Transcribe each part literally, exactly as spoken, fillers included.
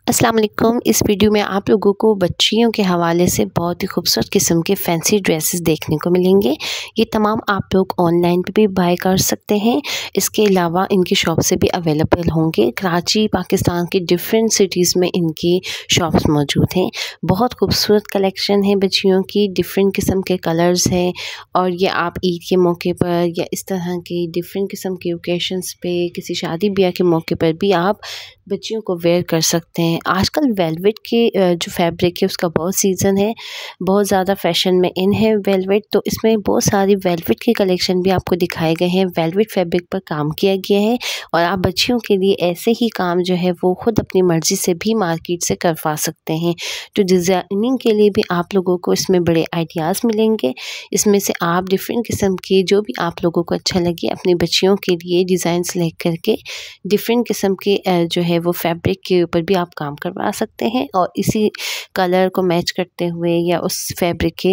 अस्सलाम वालेकुम। इस वीडियो में आप लोगों को बच्चियों के हवाले से बहुत ही खूबसूरत किस्म के फैंसी ड्रेसेस देखने को मिलेंगे। ये तमाम आप लोग ऑनलाइन पे भी बाय कर सकते हैं। इसके अलावा इनकी शॉप से भी अवेलेबल होंगे। कराची, पाकिस्तान के डिफरेंट सिटीज़ में इनकी शॉप्स मौजूद हैं। बहुत खूबसूरत कलेक्शन है बच्चियों की, डिफरेंट किस्म के कलर्स हैं और ये आप ईद के मौके पर या इस तरह के डिफरेंट किस्म के ओकेशंस पे, किसी शादी ब्याह के मौके पर भी आप बच्चियों को वेयर कर सकते हैं। आजकल वेलवेट के जो फैब्रिक है उसका बहुत सीज़न है, बहुत ज़्यादा फैशन में इन है वेलवेट। तो इसमें बहुत सारी वेलवेट के कलेक्शन भी आपको दिखाए गए हैं। वेलवेट फैब्रिक पर काम किया गया है और आप बच्चियों के लिए ऐसे ही काम जो है वो खुद अपनी मर्ज़ी से भी मार्केट से करवा सकते हैं। तो डिज़ाइनिंग के लिए भी आप लोगों को इसमें बड़े आइडियाज़ मिलेंगे। इसमें से आप डिफरेंट किस्म के जो भी आप लोगों को अच्छा लगे अपनी बच्चियों के लिए डिज़ाइन सेलेक्ट करके डिफरेंट किस्म के जो है वो फैब्रिक के ऊपर भी आप काम करवा सकते हैं और इसी कलर को मैच करते हुए या उस फैब्रिक के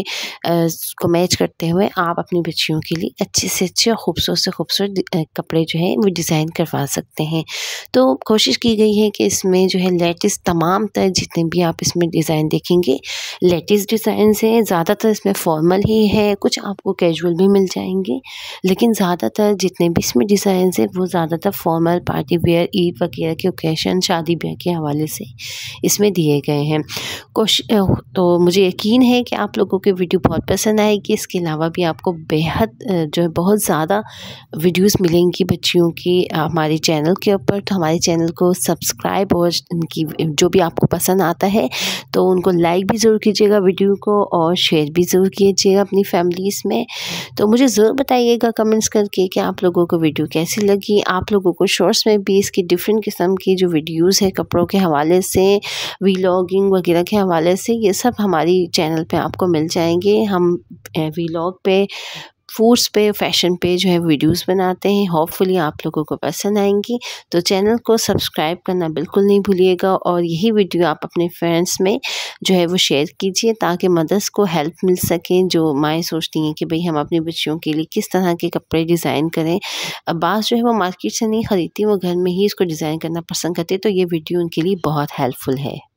को मैच करते हुए आप अपनी बच्चियों के लिए अच्छे से अच्छे और खूबसूरत से खूबसूरत कपड़े जो है वो डिज़ाइन करवा सकते हैं। तो कोशिश की गई है कि इसमें जो है लेटेस्ट तमाम तरह जितने भी आप इसमें डिज़ाइन देखेंगे लेटेस्ट डिज़ाइन हैं। ज़्यादातर इसमें फॉर्मल ही है, कुछ आपको कैजुअल भी मिल जाएंगे, लेकिन ज़्यादातर जितने भी इसमें डिज़ाइन हैं वो ज़्यादातर फॉर्मल, पार्टी वेयर, ईद वगैरह के ओकेशन, शादी ब्याह के हवाले से इसमें दिए गए हैं। कोशिश तो मुझे यकीन है कि आप लोगों को वीडियो बहुत पसंद आएगी। इसके अलावा भी आपको बेहद जो है बहुत ज़्यादा वीडियोस मिलेंगी बच्चियों की हमारे चैनल के ऊपर। तो हमारे चैनल को सब्सक्राइब और इनकी जो भी आपको पसंद आता है तो उनको लाइक भी ज़रूर कीजिएगा वीडियो को और शेयर भी ज़रूर कीजिएगा अपनी फैमिलीज़ में। तो मुझे ज़रूर बताइएगा कमेंट्स करके कि आप लोगों को वीडियो कैसी लगी। आप लोगों को शॉर्ट्स में भी इसकी डिफरेंट किस्म की जो वीडियोस है कपड़ों के हवाले से, व्लॉगिंग वगैरह के हवाले से, ये सब हमारी चैनल पे आपको मिल जाएंगे। हम व्लॉग पे, फूड्स पे, फैशन पे जो है वीडियोस बनाते हैं। होपफुली आप लोगों को पसंद आएंगी। तो चैनल को सब्सक्राइब करना बिल्कुल नहीं भूलिएगा और यही वीडियो आप अपने फ्रेंड्स में जो है वो शेयर कीजिए ताकि मदर्स को हेल्प मिल सके जो माएँ सोचती हैं कि भाई हम अपनी बच्चियों के लिए किस तरह के कपड़े डिज़ाइन करें। अब बाज़ जो है वो मार्केट से नहीं ख़रीदती, वो घर में ही इसको डिज़ाइन करना पसंद करते, तो ये वीडियो उनके लिए बहुत हेल्पफुल है।